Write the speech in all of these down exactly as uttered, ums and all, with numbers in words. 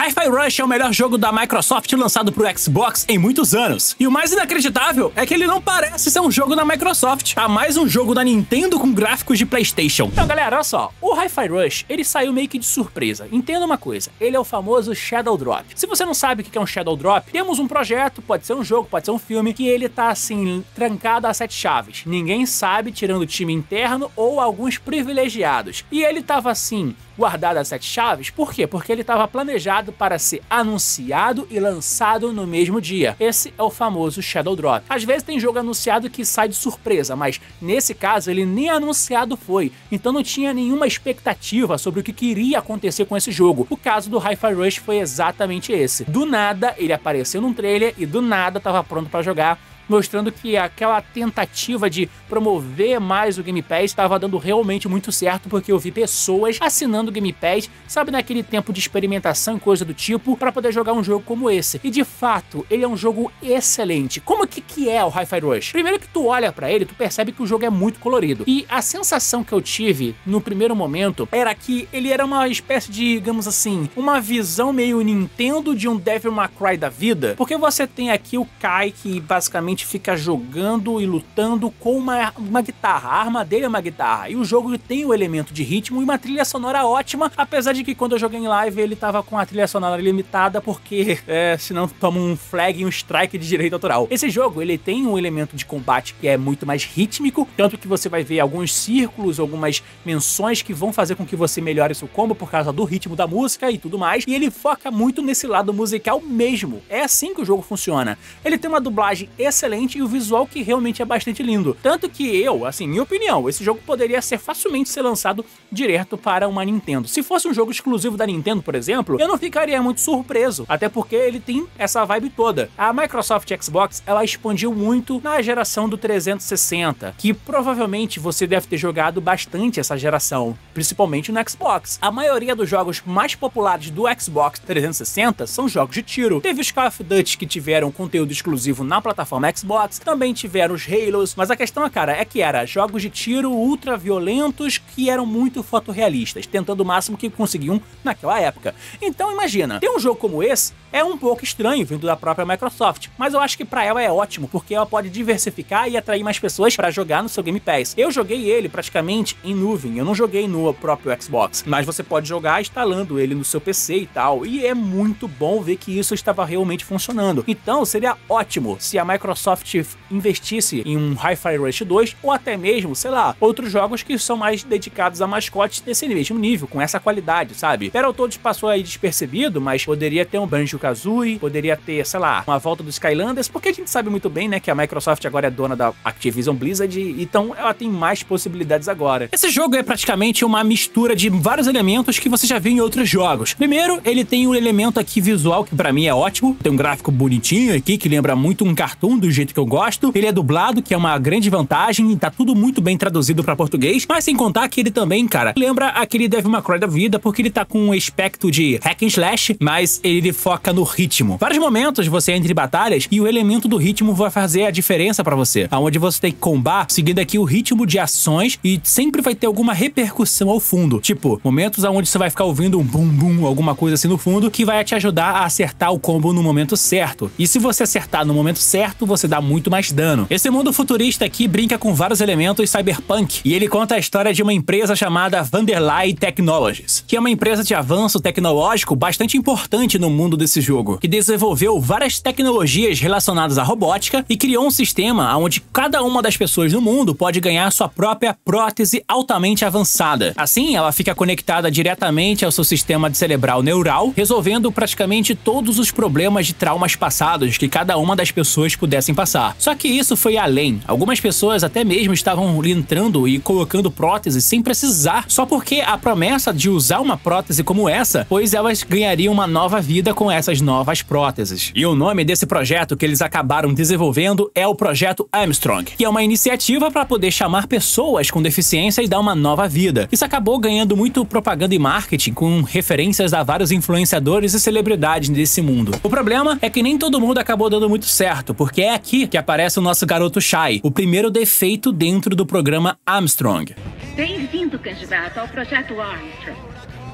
Hi-Fi Rush é o melhor jogo da Microsoft lançado pro Xbox em muitos anos. E o mais inacreditável é que ele não parece ser um jogo da Microsoft, tá mais um jogo da Nintendo com gráficos de PlayStation. Então, galera, olha só, o Hi-Fi Rush, ele saiu meio que de surpresa. Entenda uma coisa, ele é o famoso Shadow Drop. Se você não sabe o que é um Shadow Drop, temos um projeto, pode ser um jogo, pode ser um filme, que ele tá assim, trancado a sete chaves. Ninguém sabe, tirando o time interno ou alguns privilegiados. E ele tava assim, guardado a sete chaves, por quê? Porque ele estava planejado para ser anunciado e lançado no mesmo dia. Esse é o famoso Shadow Drop. Às vezes tem jogo anunciado que sai de surpresa, mas nesse caso ele nem anunciado foi, então não tinha nenhuma expectativa sobre o que queria acontecer com esse jogo. O caso do Hi-Fi Rush foi exatamente esse. Do nada ele apareceu num trailer e do nada estava pronto para jogar, mostrando que aquela tentativa de promover mais o Game Pass estava dando realmente muito certo, porque eu vi pessoas assinando o Game Pass, sabe, naquele tempo de experimentação e coisa do tipo, para poder jogar um jogo como esse. E de fato, ele é um jogo excelente. Como que, que é o Hi-Fi Rush? Primeiro que tu olha para ele, tu percebe que o jogo é muito colorido. E a sensação que eu tive no primeiro momento era que ele era uma espécie de, digamos assim, uma visão meio Nintendo de um Devil May Cry da vida, porque você tem aqui o Kai, que basicamente fica jogando e lutando com uma, uma guitarra. A arma dele é uma guitarra. E o jogo tem o elemento de ritmo e uma trilha sonora ótima, apesar de que quando eu joguei em live ele tava com a trilha sonora limitada, porque é, senão toma um flag e um strike de direito autoral. Esse jogo, ele tem um elemento de combate que é muito mais rítmico, tanto que você vai ver alguns círculos, algumas menções que vão fazer com que você melhore seu combo por causa do ritmo da música e tudo mais. E ele foca muito nesse lado musical mesmo. É assim que o jogo funciona. Ele tem uma dublagem excelente e o visual que realmente é bastante lindo. Tanto que eu, assim, minha opinião, esse jogo poderia ser facilmente ser lançado direto para uma Nintendo. Se fosse um jogo exclusivo da Nintendo, por exemplo, eu não ficaria muito surpreso, até porque ele tem essa vibe toda. A Microsoft Xbox, ela expandiu muito na geração do trezentos e sessenta, que provavelmente você deve ter jogado bastante essa geração, principalmente no Xbox. A maioria dos jogos mais populares do Xbox trezentos e sessenta são jogos de tiro. Teve os Call of Duty que tiveram conteúdo exclusivo na plataforma Xbox, também tiveram os Halos, mas a questão, cara, é que era jogos de tiro ultra violentos que eram muito fotorrealistas, tentando o máximo que conseguiam naquela época. Então imagina, ter um jogo como esse é um pouco estranho vindo da própria Microsoft, mas eu acho que pra ela é ótimo, porque ela pode diversificar e atrair mais pessoas pra jogar no seu Game Pass. Eu joguei ele praticamente em nuvem, eu não joguei no próprio Xbox, mas você pode jogar instalando ele no seu P C e tal, e é muito bom ver que isso estava realmente funcionando. Então seria ótimo se a Microsoft investisse em um Hi-Fi Rush dois, ou até mesmo, sei lá, outros jogos que são mais dedicados a mascotes desse mesmo nível, com essa qualidade, sabe? Battletoads passou aí despercebido, mas poderia ter um Banjo-Kazooie, poderia ter, sei lá, uma volta dos Skylanders, porque a gente sabe muito bem, né, que a Microsoft agora é dona da Activision Blizzard, então ela tem mais possibilidades agora. Esse jogo é praticamente uma mistura de vários elementos que você já viu em outros jogos. Primeiro, ele tem um elemento aqui visual que pra mim é ótimo, tem um gráfico bonitinho aqui, que lembra muito um cartoon do jeito que eu gosto. Ele é dublado, que é uma grande vantagem, e tá tudo muito bem traduzido pra português, mas sem contar que ele também, cara, lembra aquele Devil May Cry da vida, porque ele tá com um aspecto de hack and slash, mas ele foca no ritmo. Vários momentos você entra em batalhas e o elemento do ritmo vai fazer a diferença pra você, aonde você tem que combar seguindo aqui o ritmo de ações e sempre vai ter alguma repercussão ao fundo, tipo, momentos onde você vai ficar ouvindo um bum bum, alguma coisa assim no fundo, que vai te ajudar a acertar o combo no momento certo. E se você acertar no momento certo, você dá muito mais dano. Esse mundo futurista aqui brinca com vários elementos cyberpunk, e ele conta a história de uma empresa chamada Vanderlei Technologies, que é uma empresa de avanço tecnológico bastante importante no mundo desse jogo, que desenvolveu várias tecnologias relacionadas à robótica e criou um sistema onde cada uma das pessoas no mundo pode ganhar sua própria prótese altamente avançada. Assim, ela fica conectada diretamente ao seu sistema cerebral neural, resolvendo praticamente todos os problemas de traumas passados que cada uma das pessoas pudessem passar. Só que isso foi além. Algumas pessoas até mesmo estavam entrando e colocando próteses sem precisar, só porque a promessa de usar uma prótese como essa, pois elas ganhariam uma nova vida com essas novas próteses. E o nome desse projeto que eles acabaram desenvolvendo é o Projeto Armstrong, que é uma iniciativa para poder chamar pessoas com deficiência e dar uma nova vida. Isso acabou ganhando muito propaganda e marketing, com referências a vários influenciadores e celebridades desse mundo. O problema é que nem todo mundo acabou dando muito certo, porque é aqui que aparece o nosso garoto Shai, o primeiro defeito dentro do programa Armstrong. Bem-vindo, candidato, ao Projeto Armstrong.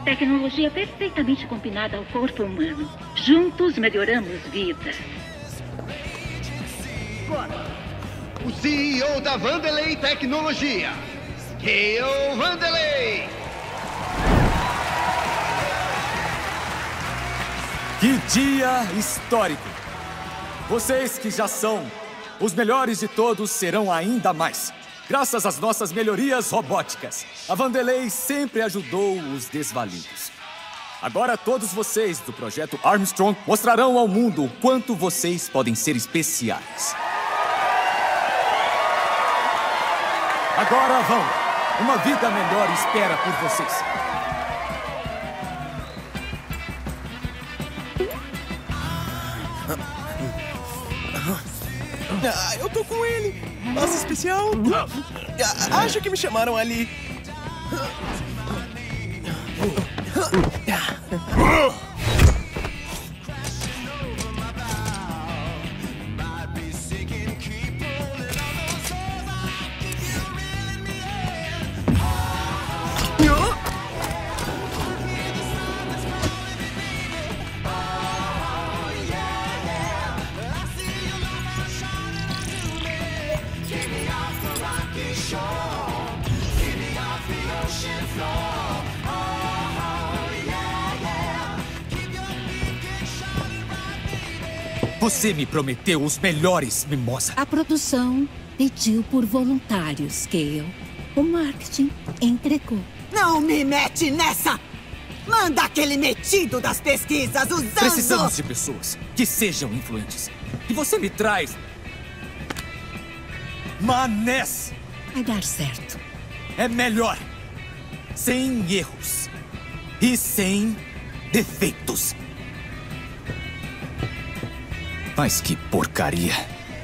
Tecnologia perfeitamente combinada ao corpo humano. Juntos melhoramos vidas. O C E O da Vanderlei Tecnologia, Cale Vanderlei. Que dia histórico! Vocês que já são os melhores de todos serão ainda mais. Graças às nossas melhorias robóticas, a Vanderlei sempre ajudou os desvalidos. Agora todos vocês do Projeto Armstrong mostrarão ao mundo o quanto vocês podem ser especiais. Agora vão! Uma vida melhor espera por vocês. Ah, eu tô com ele. Nossa, especial. Ah, acho que me chamaram ali. Você me prometeu os melhores, Mimosa. A produção pediu por voluntários, Cale. O marketing entregou. Não me mete nessa! Manda aquele metido das pesquisas usando... Precisamos de pessoas que sejam influentes. E você me traz... manés! Vai dar certo. É melhor. Sem erros. E sem defeitos. Mas que porcaria.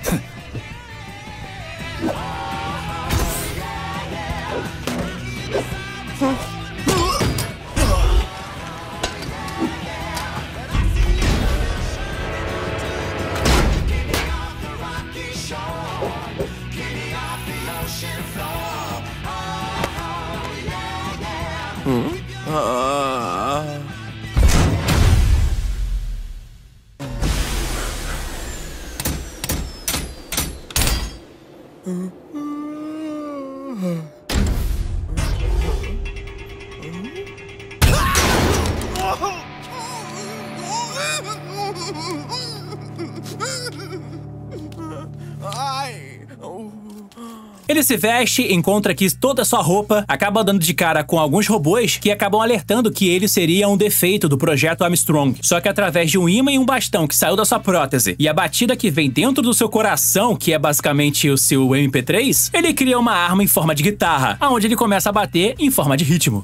Hum? Ah... Ele se veste, encontra que toda a sua roupa, acaba dando de cara com alguns robôs que acabam alertando que ele seria um defeito do Projeto Armstrong. Só que através de um imã e um bastão que saiu da sua prótese e a batida que vem dentro do seu coração, que é basicamente o seu M P três, ele cria uma arma em forma de guitarra, onde ele começa a bater em forma de ritmo.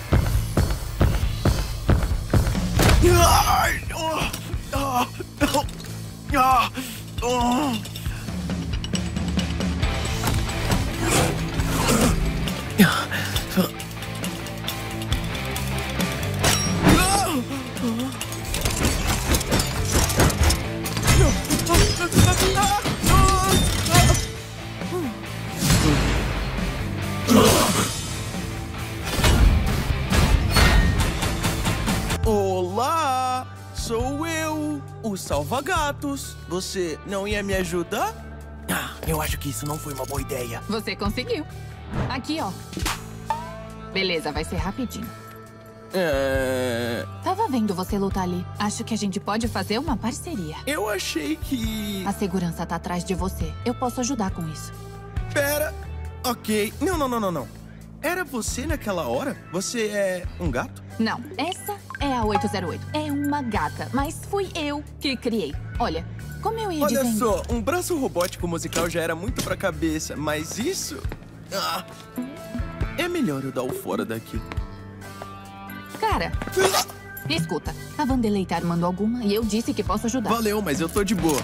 Olá, sou eu, o Salva-Gatos. Você não ia me ajudar? Ah, eu acho que isso não foi uma boa ideia. Você conseguiu. Aqui, ó. Beleza, vai ser rapidinho. É... Tava vendo você lutar ali. Acho que a gente pode fazer uma parceria. Eu achei que... A segurança tá atrás de você. Eu posso ajudar com isso. Pera... Ok. Não, não, não, não, não. Era você naquela hora? Você é um gato? Não, essa é a oito zero oito. É uma gata, mas fui eu que criei. Olha, como eu ia Olha dizendo... só, um braço robótico musical já era muito pra cabeça, mas isso... Ah, é melhor eu dar o fora daqui. Cara, escuta, a Vanderlei tá armando alguma e eu disse que posso ajudar. Valeu, mas eu tô de boa.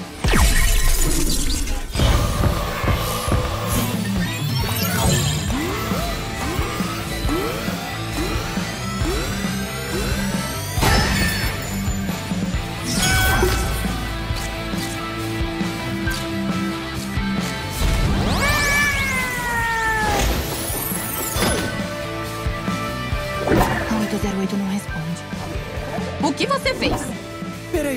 A oito zero oito não responde.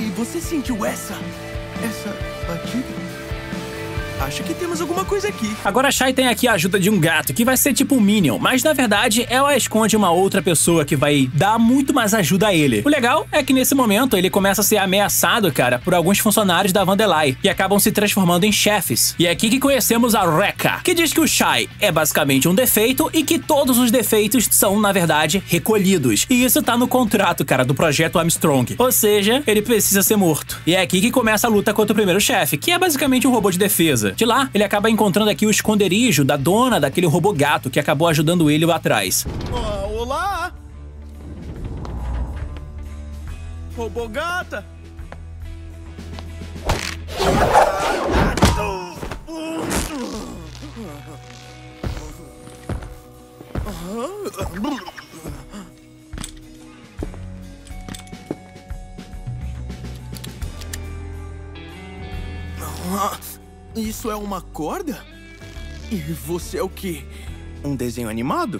E você sentiu essa? Essa batida? Acho que temos alguma coisa aqui. Agora a Shai tem aqui a ajuda de um gato, que vai ser tipo um Minion, mas na verdade ela esconde uma outra pessoa que vai dar muito mais ajuda a ele. O legal é que nesse momento ele começa a ser ameaçado, cara, por alguns funcionários da Vandelay, que acabam se transformando em chefes. E é aqui que conhecemos a Rekka, que diz que o Shai é basicamente um defeito e que todos os defeitos são, na verdade, recolhidos. E isso tá no contrato, cara, do projeto Armstrong. Ou seja, ele precisa ser morto. E é aqui que começa a luta contra o primeiro chefe, que é basicamente um robô de defesa. De lá, ele acaba encontrando aqui o esconderijo da dona daquele robô gato que acabou ajudando ele lá atrás. Oh, olá! Robô gata! Isso é uma corda? E você é o quê? Um desenho animado?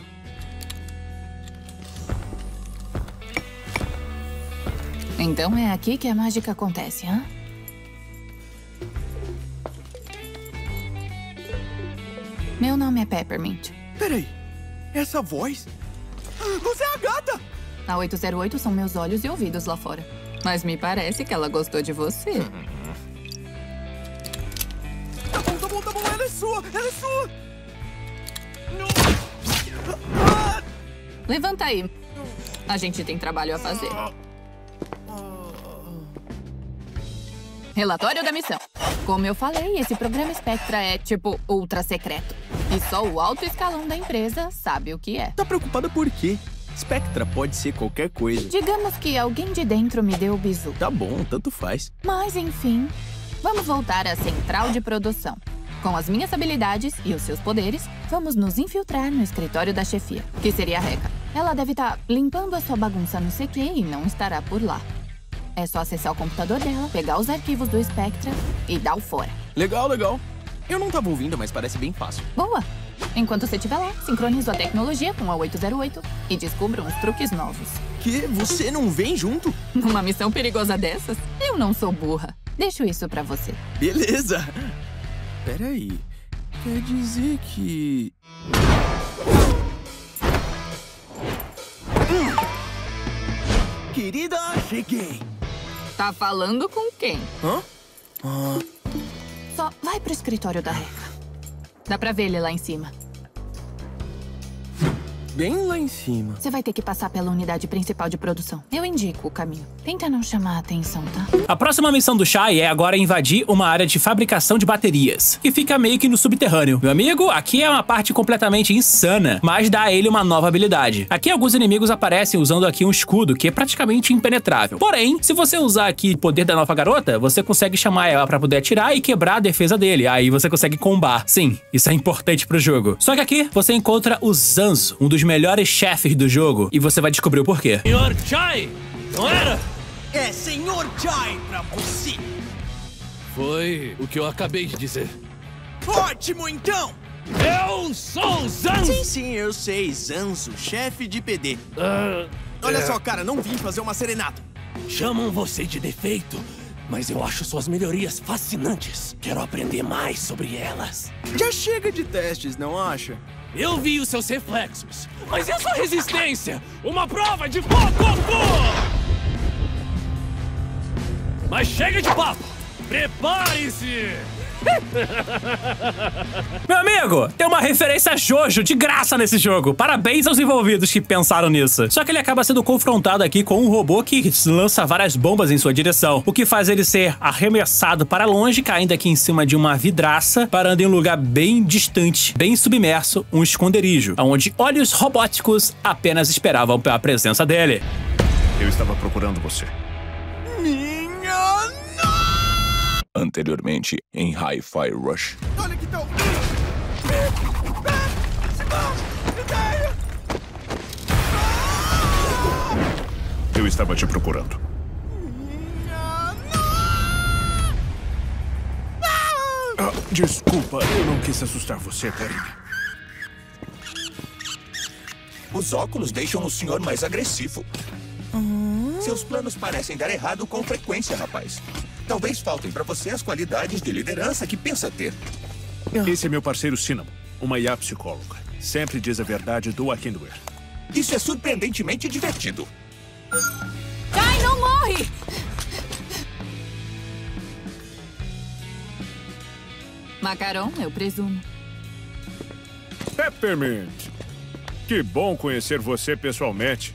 Então é aqui que a mágica acontece, hã? Meu nome é Peppermint. Peraí, essa voz? Você é a gata! A oito zero oito são meus olhos e ouvidos lá fora. Mas me parece que ela gostou de você. Tá bom, tá bom, tá bom, ela é sua, ela é sua! Levanta aí. A gente tem trabalho a fazer. Relatório da missão. Como eu falei, esse programa Spectra é, tipo, ultra secreto. E só o alto escalão da empresa sabe o que é. Tá preocupada por quê? Spectra pode ser qualquer coisa. Digamos que alguém de dentro me deu o bizu. Tá bom, tanto faz. Mas, enfim, vamos voltar à central de produção. Com as minhas habilidades e os seus poderes, vamos nos infiltrar no escritório da chefia, que seria a Rekka. Ela deve estar limpando a sua bagunça no C Q e não estará por lá. É só acessar o computador dela, pegar os arquivos do Spectra e dar o fora. Legal, legal. Eu não tava ouvindo, mas parece bem fácil. Boa! Enquanto você estiver lá, sincronizo a tecnologia com a oito zero oito e descubra uns truques novos. Que? Você não vem junto? Numa missão perigosa dessas? Eu não sou burra. Deixo isso pra você. Beleza. Peraí. Quer dizer que... Hum. Querida, cheguei. Tá falando com quem? Hã? Ah. Só vai pro escritório da Rekka. Dá pra ver ele lá em cima. Bem lá em cima. Você vai ter que passar pela unidade principal de produção. Eu indico o caminho. Tenta não chamar a atenção, tá? A próxima missão do Shai é agora invadir uma área de fabricação de baterias, que fica meio que no subterrâneo. Meu amigo, aqui é uma parte completamente insana, mas dá a ele uma nova habilidade. Aqui alguns inimigos aparecem usando aqui um escudo, que é praticamente impenetrável. Porém, se você usar aqui o poder da nova garota, você consegue chamar ela pra poder atirar e quebrar a defesa dele. Aí você consegue combar. Sim, isso é importante pro jogo. Só que aqui você encontra o Zanzo, um dos melhores chefes do jogo, e você vai descobrir o porquê. Senhor Chai, não era? É Senhor Chai pra você. Foi o que eu acabei de dizer. Ótimo, então! Eu sou o Zanzo! Sim, sim, eu sei. Zanzo, chefe de P D. Uh, Olha é... só, cara, não vim fazer uma serenata. Chamam você de defeito, mas eu acho suas melhorias fascinantes. Quero aprender mais sobre elas. Já chega de testes, não acha? Eu vi os seus reflexos, mas e a sua resistência? Uma prova de fogo! Mas chega de papo! Prepare-se! Meu amigo, tem uma referência a Jojo de graça nesse jogo. Parabéns aos envolvidos que pensaram nisso. Só que ele acaba sendo confrontado aqui com um robô que lança várias bombas em sua direção, o que faz ele ser arremessado para longe, caindo aqui em cima de uma vidraça, parando em um lugar bem distante, bem submerso, um esconderijo, onde olhos robóticos apenas esperavam pela presença dele. Eu estava procurando você. Minha... Anteriormente em Hi-Fi Rush. Olha que tal... Eu estava te procurando. Ah, desculpa, eu não quis assustar você, Karine. Os óculos deixam o senhor mais agressivo. Seus planos parecem dar errado com frequência, rapaz. Talvez faltem pra você as qualidades de liderança que pensa ter. Esse é meu parceiro Cinnamon, uma I A psicóloga. Sempre diz a verdade do Hindware. Isso é surpreendentemente divertido. Ai, não morre! Macaron, eu presumo. Peppermint. Que bom conhecer você pessoalmente.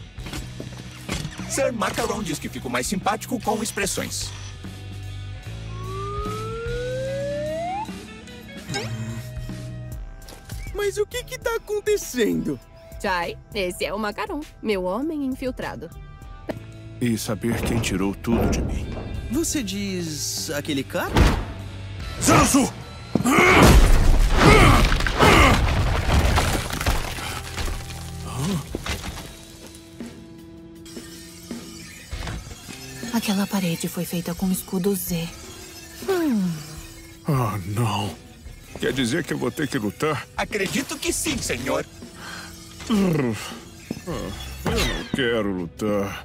Sir Macaron diz que fico mais simpático com expressões. Mas o que que tá acontecendo? Chai, esse é o Macaron, meu homem infiltrado. E saber quem tirou tudo de mim. Você diz aquele cara? Zanzu! Aquela parede foi feita com escudo Z. Hum. Ah, não. Quer dizer que eu vou ter que lutar? Acredito que sim, senhor. Ah, eu não quero lutar.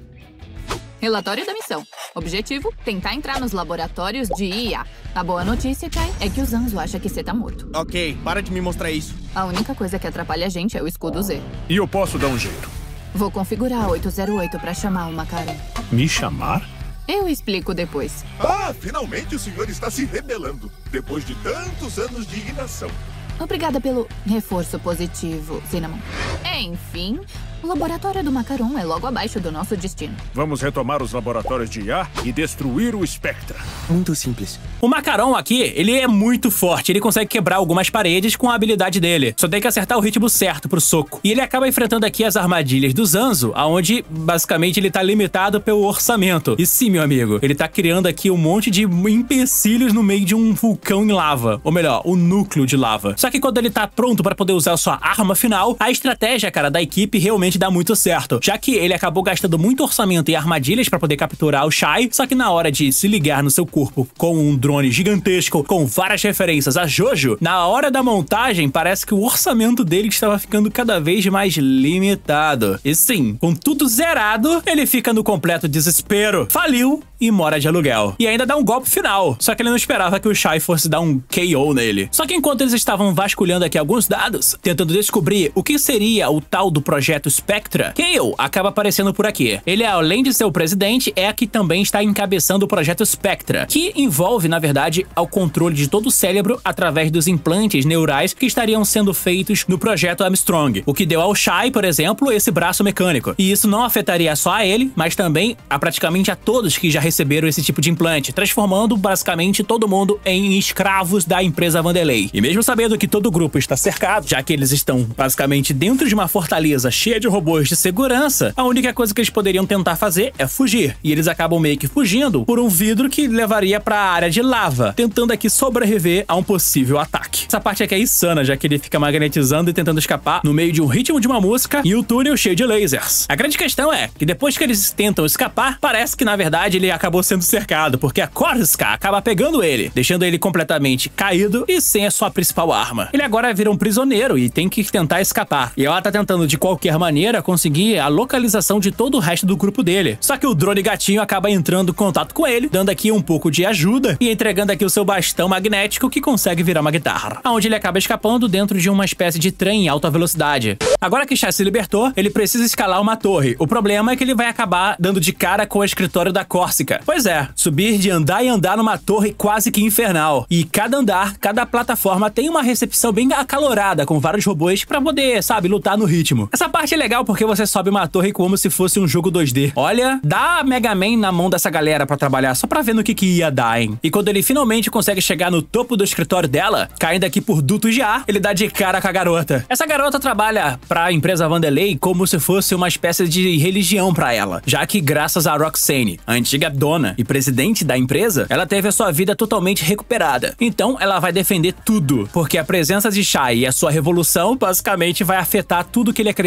Relatório da missão. Objetivo, tentar entrar nos laboratórios de I A. A boa notícia, Chai, é que o Zanzu acha que você tá morto. Ok, para de me mostrar isso. A única coisa que atrapalha a gente é o escudo Z. E eu posso dar um jeito. Vou configurar oito zero oito pra chamar o Macaron. Me chamar? Eu explico depois. Ah, finalmente o senhor está se rebelando. Depois de tantos anos de inação. Obrigada pelo reforço positivo, Cinnamon. Enfim, o laboratório do Macaron é logo abaixo do nosso destino. Vamos retomar os laboratórios de I A e destruir o Spectra. Muito simples. O Macaron aqui, ele é muito forte. Ele consegue quebrar algumas paredes com a habilidade dele. Só tem que acertar o ritmo certo pro soco. E ele acaba enfrentando aqui as armadilhas do Zanzu, onde, basicamente, ele tá limitado pelo orçamento. E sim, meu amigo, ele tá criando aqui um monte de empecilhos no meio de um vulcão em lava. Ou melhor, o núcleo de lava. Só que quando ele tá pronto pra poder usar a sua arma final, a estratégia, cara, da equipe realmente dá muito certo. Já que ele acabou gastando muito orçamento e armadilhas pra poder capturar o Shai, só que na hora de se ligar no seu corpo com um drone gigantesco, com várias referências a Jojo, na hora da montagem, parece que o orçamento dele estava ficando cada vez mais limitado. E sim, com tudo zerado, ele fica no completo desespero, faliu e mora de aluguel. E ainda dá um golpe final, só que ele não esperava que o Shai fosse dar um K O nele. Só que enquanto eles estavam vasculhando aqui alguns dados, tentando descobrir o que seria o tal do projeto Spectra, Kale acaba aparecendo por aqui. Ele, além de ser o presidente, é a que também está encabeçando o projeto Spectra, que envolve, na verdade, ao controle de todo o cérebro através dos implantes neurais que estariam sendo feitos no projeto Armstrong, o que deu ao Shai, por exemplo, esse braço mecânico. E isso não afetaria só a ele, mas também a praticamente a todos que já receberam esse tipo de implante, transformando basicamente todo mundo em escravos da empresa Vandelay. E mesmo sabendo que todo o grupo está cercado, já que eles estão basicamente dentro de uma fortaleza cheia de robôs de segurança, a única coisa que eles poderiam tentar fazer é fugir. E eles acabam meio que fugindo por um vidro que levaria para a área de lava, tentando aqui sobreviver a um possível ataque. Essa parte aqui é insana, já que ele fica magnetizando e tentando escapar no meio de um ritmo de uma música e o túnel cheio de lasers. A grande questão é que depois que eles tentam escapar, parece que na verdade ele acabou sendo cercado, porque a Korska acaba pegando ele, deixando ele completamente caído e sem a sua principal arma. Ele agora vira um prisioneiro e tem que tentar escapar. E ela tá tentando de qualquer maneira conseguir a localização de todo o resto do grupo dele. Só que o drone gatinho acaba entrando em contato com ele, dando aqui um pouco de ajuda e entregando aqui o seu bastão magnético que consegue virar uma guitarra, onde ele acaba escapando dentro de uma espécie de trem em alta velocidade. Agora que Shai se libertou, ele precisa escalar uma torre. O problema é que ele vai acabar dando de cara com o escritório da Korska. Pois é, subir de andar e andar numa torre quase que infernal. E cada andar, cada plataforma tem uma recepção bem acalorada com vários robôs pra poder, sabe, lutar no ritmo. Essa parte é legal porque você sobe uma torre como se fosse um jogo dois D. Olha, dá Mega Man na mão dessa galera pra trabalhar só pra ver no que que ia dar, hein? E quando ele finalmente consegue chegar no topo do escritório dela, caindo aqui por dutos de ar, ele dá de cara com a garota. Essa garota trabalha pra empresa Vandelay como se fosse uma espécie de religião pra ela, já que graças a Roxane, a antiga dona e presidente da empresa, ela teve a sua vida totalmente recuperada. Então ela vai defender tudo, porque a presença de Shai e a sua revolução basicamente vai afetar tudo que ele acredita na empresa.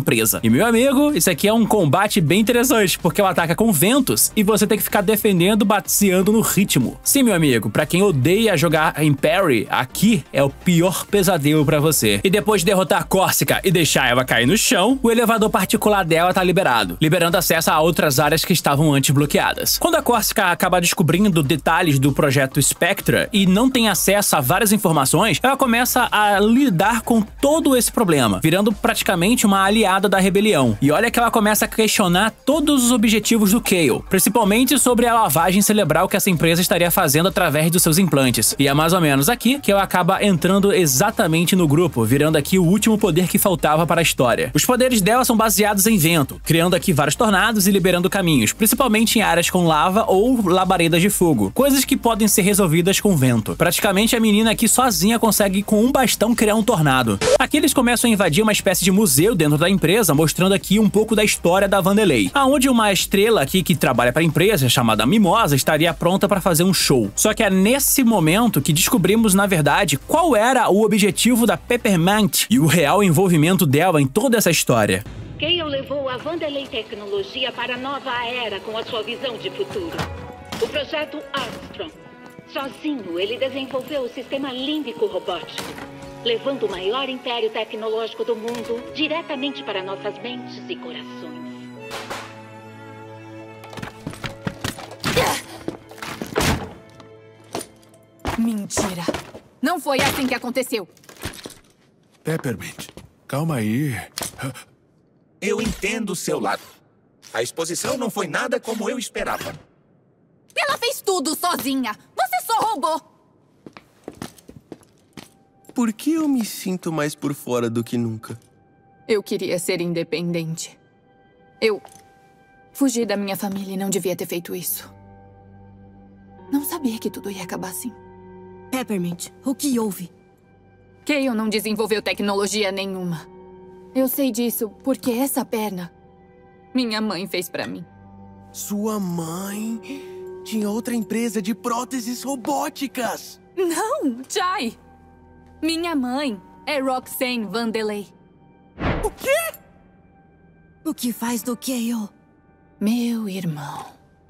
empresa. E meu amigo, isso aqui é um combate bem interessante, porque ela ataca com ventos e você tem que ficar defendendo, balanceando no ritmo. Sim, meu amigo, pra quem odeia jogar em parry, aqui é o pior pesadelo pra você. E depois de derrotar a Corsica e deixar ela cair no chão, o elevador particular dela tá liberado, liberando acesso a outras áreas que estavam antes bloqueadas. Quando a Corsica acaba descobrindo detalhes do projeto Spectra e não tem acesso a várias informações, ela começa a lidar com todo esse problema, virando praticamente uma aliada da rebelião. E olha que ela começa a questionar todos os objetivos do Kale, principalmente sobre a lavagem cerebral que essa empresa estaria fazendo através dos seus implantes. E é mais ou menos aqui que ela acaba entrando exatamente no grupo, virando aqui o último poder que faltava para a história. Os poderes dela são baseados em vento, criando aqui vários tornados e liberando caminhos, principalmente em áreas com lava ou labaredas de fogo, coisas que podem ser resolvidas com vento. Praticamente a menina aqui sozinha consegue com um bastão criar um tornado. Aqui eles começam a invadir uma espécie de museu dentro da empresa, mostrando aqui um pouco da história da Vandelay, aonde uma estrela aqui que trabalha para a empresa, chamada Mimosa, estaria pronta para fazer um show. Só que é nesse momento que descobrimos, na verdade, qual era o objetivo da Peppermint e o real envolvimento dela em toda essa história. Kale levou a Vandelay Tecnologia para a nova era com a sua visão de futuro. O projeto Armstrong. Sozinho, ele desenvolveu o sistema límbico robótico, levando o maior império tecnológico do mundo diretamente para nossas mentes e corações. Mentira. Não foi assim que aconteceu. Peppermint, calma aí. Eu entendo o seu lado. A exposição não foi nada como eu esperava. Ela fez tudo sozinha. Você só roubou. Por que eu me sinto mais por fora do que nunca? Eu queria ser independente. Eu fugi da minha família e não devia ter feito isso. Não sabia que tudo ia acabar assim. Peppermint, o que houve? Kale não desenvolveu tecnologia nenhuma. Eu sei disso porque essa perna minha mãe fez pra mim. Sua mãe tinha outra empresa de próteses robóticas. Não, Jai. Minha mãe é Roxane Vandelay. O quê? O que faz do Kale? Meu irmão.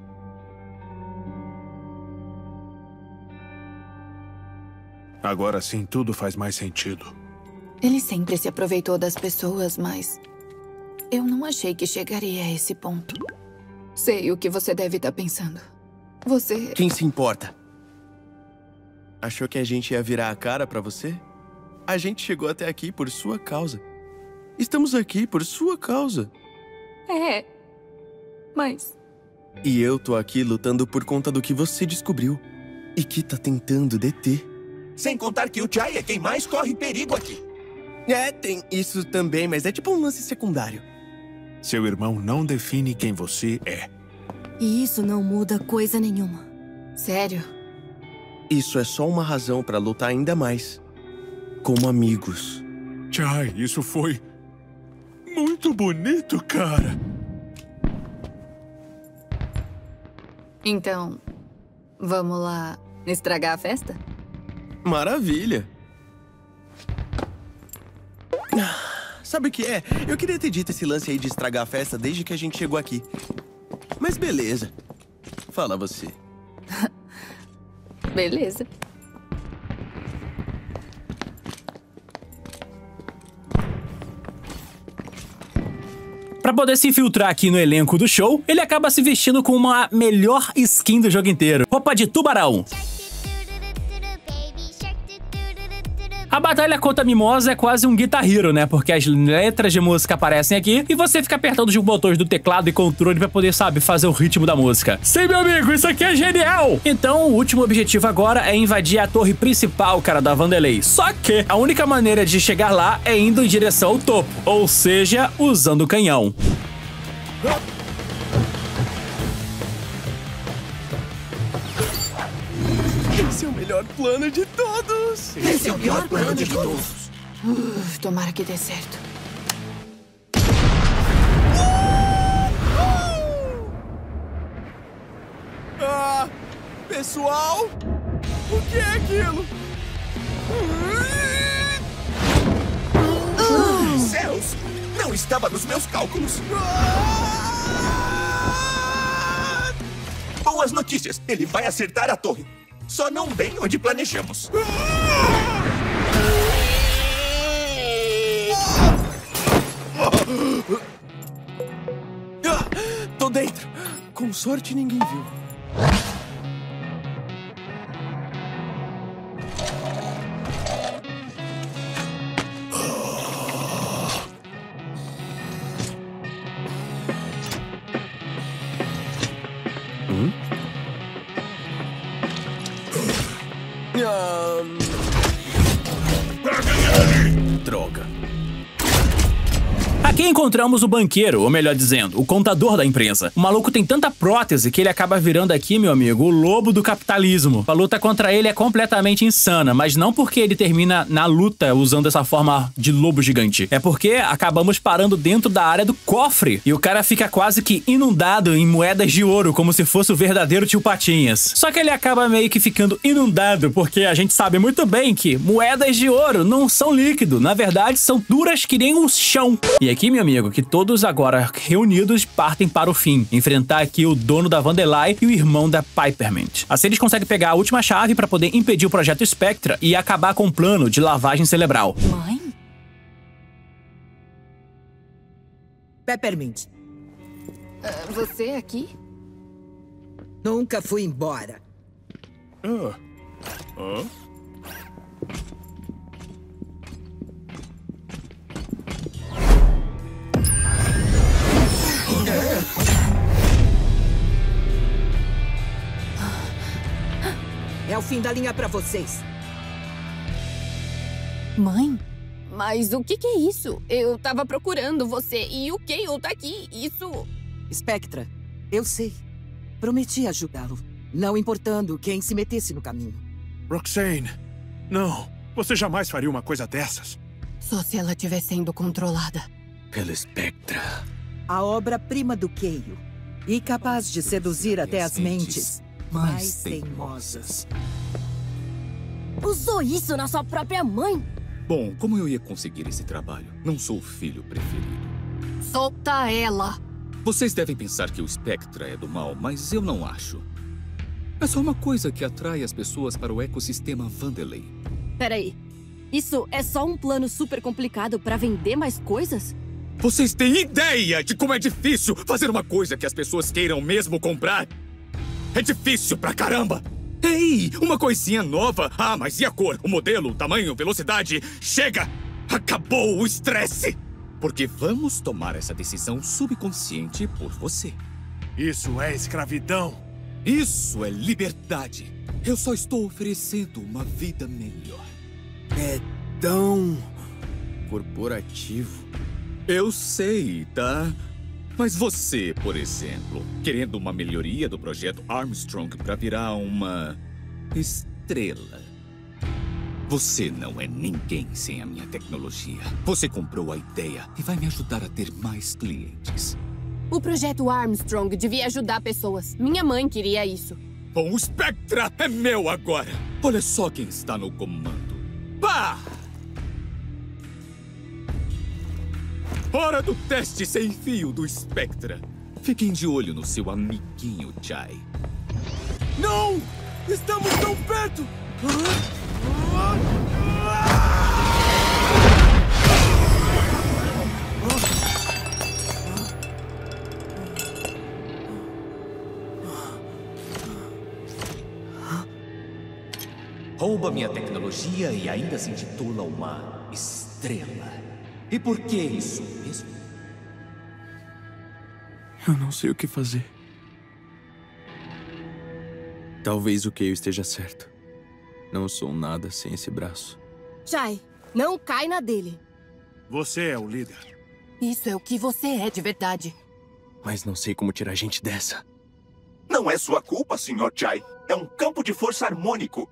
Agora sim, tudo faz mais sentido. Ele sempre se aproveitou das pessoas, mas eu não achei que chegaria a esse ponto. Sei o que você deve estar pensando. Você... Quem se importa? Achou que a gente ia virar a cara pra você? A gente chegou até aqui por sua causa. Estamos aqui por sua causa. É, mas... E eu tô aqui lutando por conta do que você descobriu e que tá tentando deter. Sem contar que o Jai é quem mais corre perigo aqui. É, tem isso também, mas é tipo um lance secundário. Seu irmão não define quem você é. E isso não muda coisa nenhuma. Sério? Isso é só uma razão pra lutar ainda mais. Como amigos. Jai, isso foi muito bonito, cara. Então, vamos lá estragar a festa? Maravilha. Sabe o que é? Eu queria ter dito esse lance aí de estragar a festa desde que a gente chegou aqui. Mas beleza. Fala você. Beleza. Pra poder se infiltrar aqui no elenco do show, ele acaba se vestindo com uma melhor skin do jogo inteiro. Roupa de tubarão. A batalha contra a Mimosa é quase um Guitar Hero, né? Porque as letras de música aparecem aqui e você fica apertando os botões do teclado e controle pra poder, sabe, fazer o ritmo da música. Sim, meu amigo, isso aqui é genial! Então, o último objetivo agora é invadir a torre principal, cara, da Vandelay. Só que a única maneira de chegar lá é indo em direção ao topo, ou seja, usando o canhão. Esse é o melhor plano de todos! Esse é o pior plano de todos! Uh, tomara que dê certo. Ah, pessoal! O que é aquilo? Céus! Não estava nos meus cálculos. Boas notícias. Ele vai acertar a torre. Só não bem onde planejamos. Tô dentro. Com sorte, ninguém viu. Hum? Droga. Aqui encontramos o banqueiro, ou melhor dizendo, o contador da empresa. O maluco tem tanta prótese que ele acaba virando aqui, meu amigo, o lobo do capitalismo. A luta contra ele é completamente insana, mas não porque ele termina na luta usando essa forma de lobo gigante. É porque acabamos parando dentro da área do cofre e o cara fica quase que inundado em moedas de ouro, como se fosse o verdadeiro tio Patinhas. Só que ele acaba meio que ficando inundado, porque a gente sabe muito bem que moedas de ouro não são líquido, na verdade são duras que nem o chão. E aqui, meu amigo, que todos agora reunidos partem para o fim. Enfrentar aqui o dono da Vandelay e o irmão da Peppermint. Assim eles conseguem pegar a última chave para poder impedir o projeto Spectra e acabar com o plano de lavagem cerebral. Mãe? Peppermint. Uh, você aqui? Nunca fui embora. Ah. Ah? É o fim da linha pra vocês. Mãe? Mas o que que é isso? Eu tava procurando você e o Kale tá aqui. Isso... Spectra, eu sei. Prometi ajudá-lo, não importando quem se metesse no caminho. Roxane, não. Você jamais faria uma coisa dessas. Só se ela estiver sendo controlada. Pela Spectra. A obra-prima do Kale. E capaz de seduzir até as mentes mais teimosas. Usou isso na sua própria mãe? Bom, como eu ia conseguir esse trabalho? Não sou o filho preferido. Solta ela! Vocês devem pensar que o Spectra é do mal, mas eu não acho. É só uma coisa que atrai as pessoas para o ecossistema Vandelay. Peraí, isso é só um plano super complicado para vender mais coisas? Vocês têm ideia de como é difícil fazer uma coisa que as pessoas queiram mesmo comprar? É difícil pra caramba! Ei, uma coisinha nova! Ah, mas e a cor? O modelo, o tamanho, velocidade? Chega! Acabou o estresse! Porque vamos tomar essa decisão subconsciente por você. Isso é escravidão. Isso é liberdade. Eu só estou oferecendo uma vida melhor. É tão... corporativo. Eu sei, tá? Mas você, por exemplo, querendo uma melhoria do projeto Armstrong para virar uma estrela. Você não é ninguém sem a minha tecnologia. Você comprou a ideia e vai me ajudar a ter mais clientes. O projeto Armstrong devia ajudar pessoas. Minha mãe queria isso. Bom, o Spectra é meu agora. Olha só quem está no comando. Pá! Hora do teste sem fio do Spectra. Fiquem de olho no seu amiguinho, Chai. Não! Estamos tão perto! Rouba minha tecnologia e ainda se intitula uma estrela. E por que isso mesmo? Eu não sei o que fazer. Talvez o Kale esteja certo. Não sou nada sem esse braço. Chai, não cai na dele. Você é o líder. Isso é o que você é de verdade. Mas não sei como tirar a gente dessa. Não é sua culpa, senhor Chai. É um campo de força harmônico.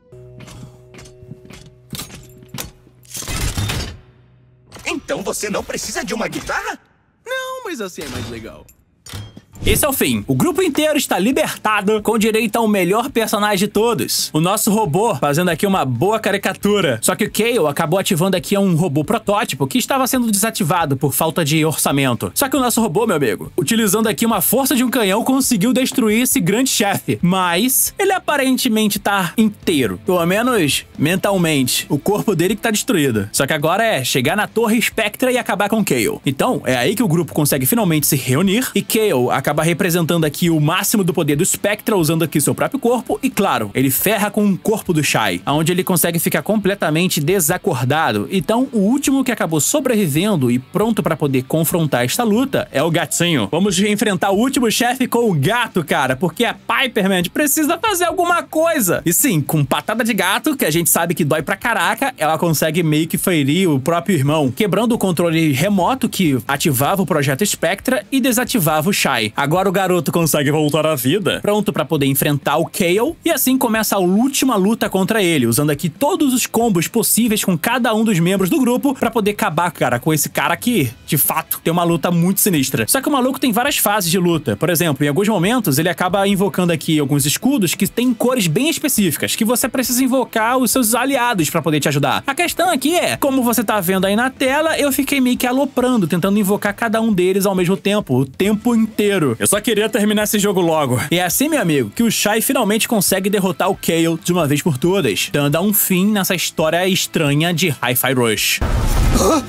Então você não precisa de uma guitarra? Não, mas assim é mais legal. Esse é o fim. O grupo inteiro está libertado, com direito ao melhor personagem de todos. O nosso robô, fazendo aqui uma boa caricatura. Só que o Kale acabou ativando aqui um robô protótipo que estava sendo desativado por falta de orçamento. Só que o nosso robô, meu amigo, utilizando aqui uma força de um canhão, conseguiu destruir esse grande chefe. Mas ele aparentemente tá inteiro. Pelo menos mentalmente. O corpo dele que tá destruído. Só que agora é chegar na Torre Spectra e acabar com o Kale. Então, é aí que o grupo consegue finalmente se reunir e Kale acaba representando aqui o máximo do poder do Spectra, usando aqui seu próprio corpo e, claro, ele ferra com o corpo do Shai, onde ele consegue ficar completamente desacordado. Então, o último que acabou sobrevivendo e pronto pra poder confrontar esta luta é o gatinho. Vamos enfrentar o último chefe com o gato, cara, porque a Piperman precisa fazer alguma coisa. E sim, com patada de gato, que a gente sabe que dói pra caraca, ela consegue meio que ferir o próprio irmão, quebrando o controle remoto que ativava o projeto Spectra e desativava o Shai. Agora o garoto consegue voltar à vida, pronto pra poder enfrentar o Kale, e assim começa a última luta contra ele, usando aqui todos os combos possíveis com cada um dos membros do grupo pra poder acabar, cara, com esse cara que, de fato, tem uma luta muito sinistra. Só que o maluco tem várias fases de luta. Por exemplo, em alguns momentos ele acaba invocando aqui alguns escudos que têm cores bem específicas, que você precisa invocar os seus aliados pra poder te ajudar. A questão aqui é, como você tá vendo aí na tela, eu fiquei meio que aloprando, tentando invocar cada um deles ao mesmo tempo, o tempo inteiro. Eu só queria terminar esse jogo logo. E é assim, meu amigo, que o Shai finalmente consegue derrotar o Kale de uma vez por todas, dando um fim nessa história estranha de Hi-Fi Rush. Hã?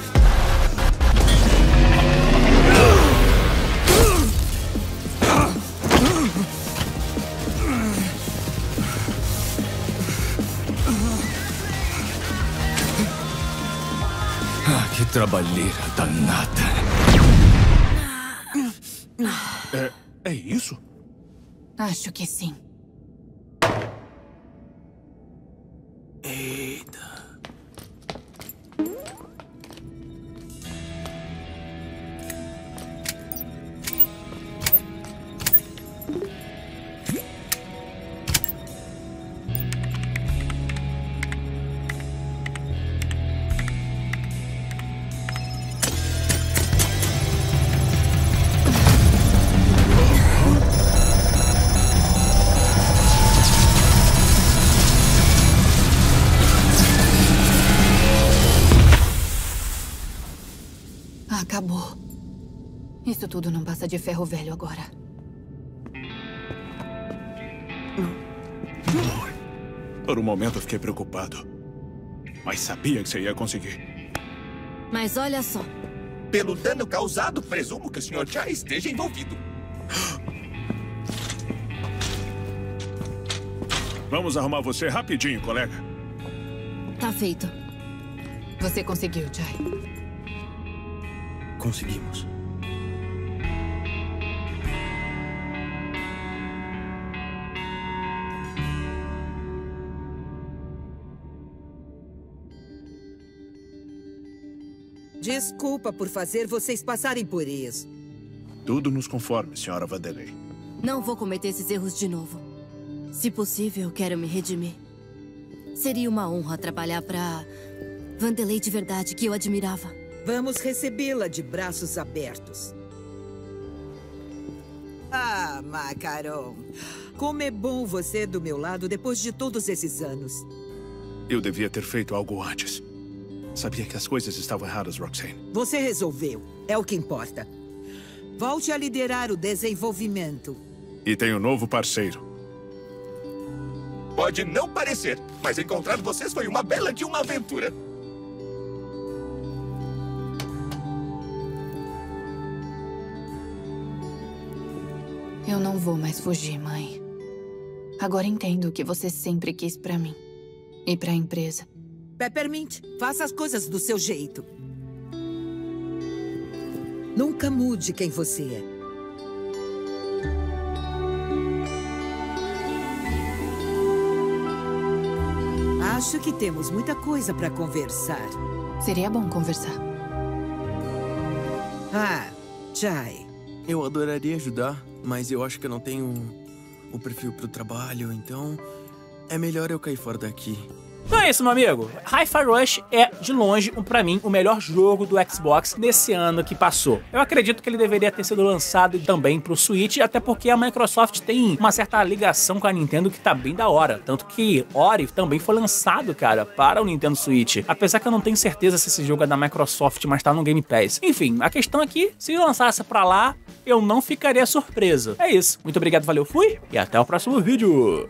Ah, que trabalheira danada. É, é isso? Acho que sim. Eita. Acabou. Isso tudo não passa de ferro velho agora. Por um momento eu fiquei preocupado. Mas sabia que você ia conseguir. Mas olha só. Pelo dano causado, presumo que o senhor já esteja envolvido. Vamos arrumar você rapidinho, colega. Tá feito. Você conseguiu, Jai. Conseguimos. Desculpa por fazer vocês passarem por isso. Tudo nos conforme, senhora Vanderlei. Não vou cometer esses erros de novo. Se possível, quero me redimir. Seria uma honra trabalhar pra Vanderlei de verdade, que eu admirava. Vamos recebê-la de braços abertos. Ah, Macaron. Como é bom você do meu lado depois de todos esses anos. Eu devia ter feito algo antes. Sabia que as coisas estavam erradas, Roxane. Você resolveu. É o que importa. Volte a liderar o desenvolvimento. E tem um novo parceiro. Pode não parecer, mas encontrar vocês foi uma bela de uma aventura. Eu não vou mais fugir, mãe. Agora entendo o que você sempre quis pra mim. E pra empresa. Peppermint, faça as coisas do seu jeito. Nunca mude quem você é. Acho que temos muita coisa para conversar. Seria bom conversar. Ah, Jai. Eu adoraria ajudar, mas eu acho que eu não tenho o perfil pro trabalho, então é melhor eu cair fora daqui. Então é isso, meu amigo. Hi-Fi Rush é, de longe, um, pra mim, o melhor jogo do Xbox nesse ano que passou. Eu acredito que ele deveria ter sido lançado também pro Switch, até porque a Microsoft tem uma certa ligação com a Nintendo que tá bem da hora. Tanto que Ori também foi lançado, cara, para o Nintendo Switch. Apesar que eu não tenho certeza se esse jogo é da Microsoft, mas tá no Game Pass. Enfim, a questão aqui, se lançasse pra lá, eu não ficaria surpreso. É isso. Muito obrigado, valeu, fui e até o próximo vídeo.